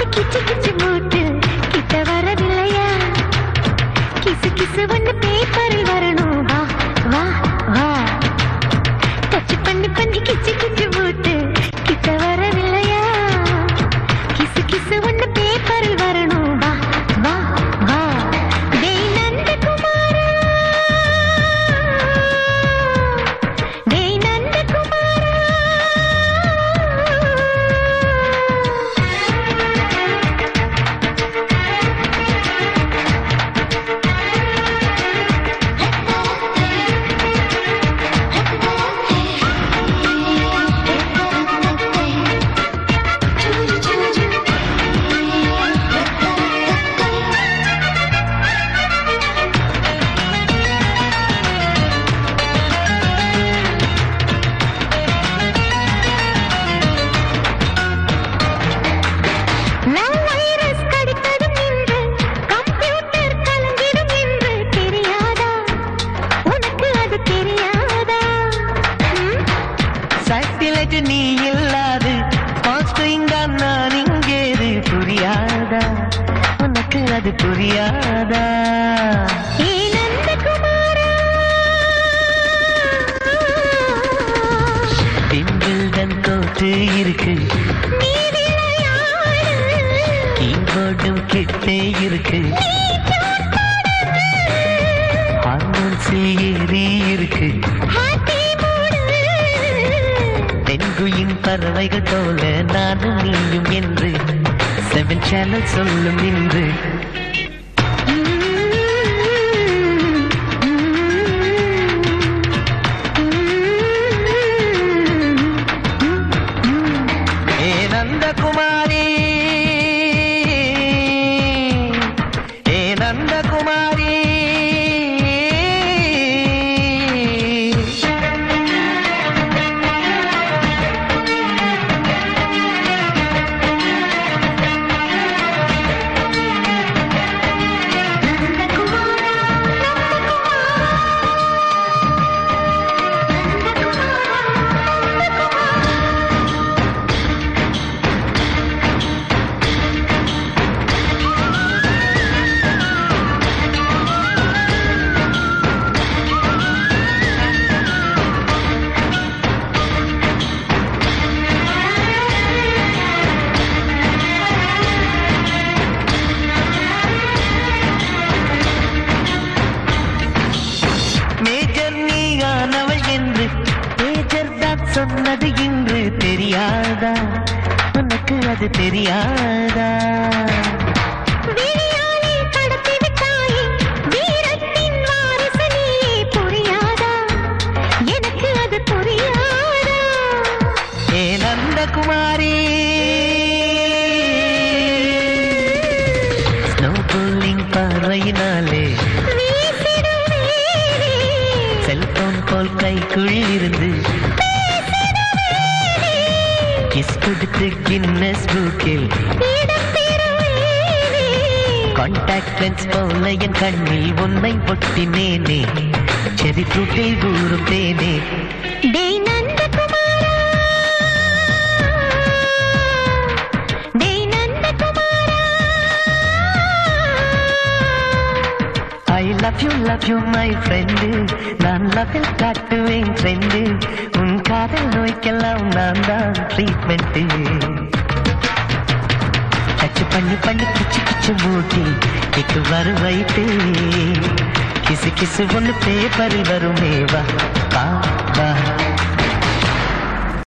கிச்சு கிச்சு மூட்டு கிட்ட வரவில்லையா கிசு கிசு ஒண்ணு பேப்பரில் வரணும் வா வா வா டச் பண்ணி பண்ணி கிச்சு கிச்சு மூட்டு கிட்ட வரவில்லையா கிசு கிசு ஒண்ணு பேப்பரில் வரணும் வா வா வா டேய் நந்தகுமாரா டேய் நந்தகுமாரா நீ இல்லாது நான் இங்கேது புரியாதா உனக்கு அது புரியாதா திம்பிள்டன் கோட்டு இருக்கு கீபோர்டும் கிட்டே இருக்கு ஹார்மோன்ஸில் ஏறி இருக்கு தென்குயின் பறவைகள் போல நானும் நீயும் என்று 7 சேனல் சொல்லும் இன்று ஏ நந்தகுமாரி ஏ நந்தகுமாரி சொன்னது இன்று தெரியாதா உனக்கு அது தெரியாதா எனக்கு அது புரியாதா ஏ நந்தகுமாரி ஸ்னோ போலிங் பார்வையினாலே செல்போன் போல் கைக்குள் இருந்து கிஸ் கொடுத்து கின்னஸ் புக்கில் கான்டாக்ட் லென்ஸ் போல என் கண்ணில் உன்னை பொட்டினேனே செரி ஃப்ரூட்டில் ஊறும் தேனே டேய் நந்தகுமாரா டேய் நந்தகுமாரா I love you my friend நான் லவ்வில் காட்டுவேன் ஃப்ரெண்டு உன் காதல் நோய்க்கெல்லாம் நான் தான் ட்ரீட்மெண்ட் டச் பண்ணி பண்ணி கிச்சு கிச்சு மூட்டி கிக்கு வரு வைத்து கிசு கிசு ஒன்று பேப்பரில் வருமே வா வா வா